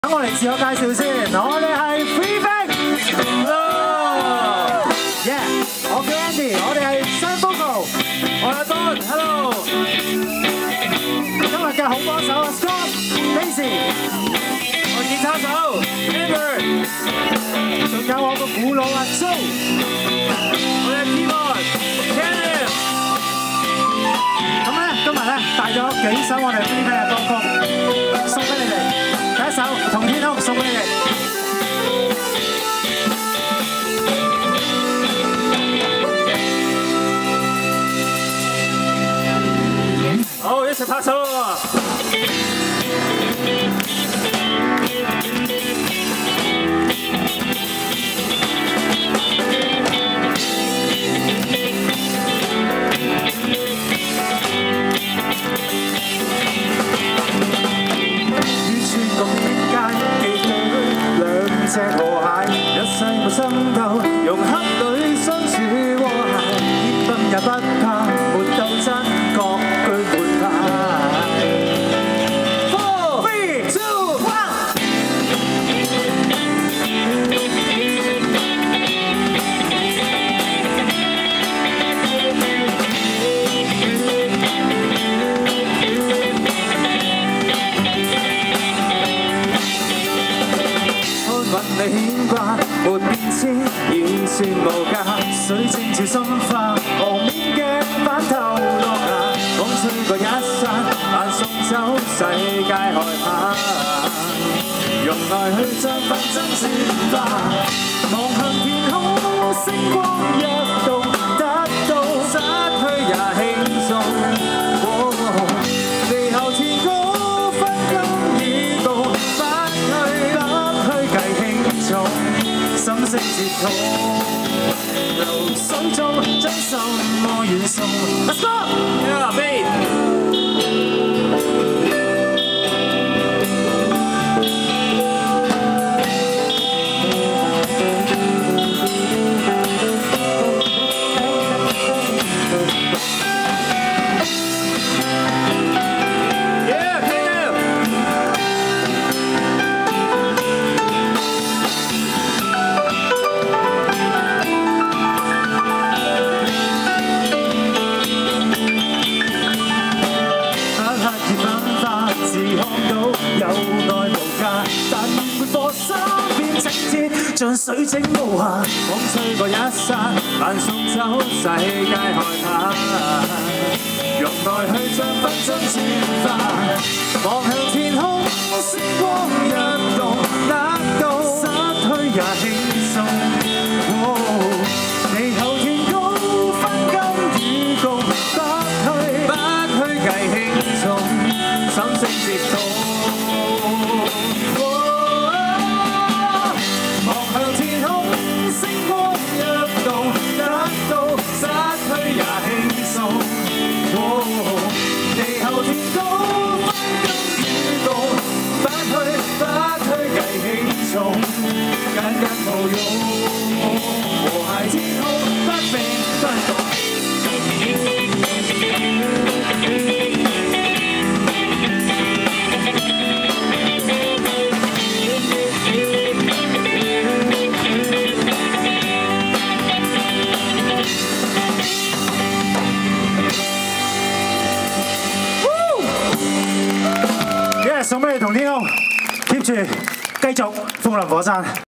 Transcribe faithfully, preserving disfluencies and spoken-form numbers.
等我嚟自我介紹先，我哋係 Free Bank。Hello。Yeah， 我叫 Andy， 我哋係雙 vocal。我係 Don，Hello。今日嘅好幫手啊 ，Scott、Daisy。我吉他手 Amber。仲有我個鼓佬啊 Joe。我哋 keyboard Kenneth。咁咧，今日咧帶咗幾首我哋 Free Bank 嘅歌曲送俾你哋。 第一首《同天空》送俾你哋。好，一齊拍手喎！隻河蟹，一世無爭鬥，融洽裏相處和諧，結婚也不怕，沒鬥爭，各據門派。Four, three, two, one。問你牽掛，沒變遷，已算無價。水晶照心花，河面鏡反透落霞。風吹過一剎，眼送走世界害怕。用愛去將紛爭轉化，望向天空，星光躍動，得到失去也輕鬆。哦，地後天高，分金已到，不去不去計輕重，心聲接通，流水中將什麼遠送 ？Let's go！ Yeah, babe。像水晶無瑕，風吹過一剎，難送走世界害怕。用愛去將紛爭轉化，望向天空，星光躍動，得到失去也輕鬆。哦，地後天高，分金與共，不去不去計輕重，心聲接通。 間間抱擁，和諧天空不變不動。耶！送俾你同天空 ，keep 住繼續風林火山。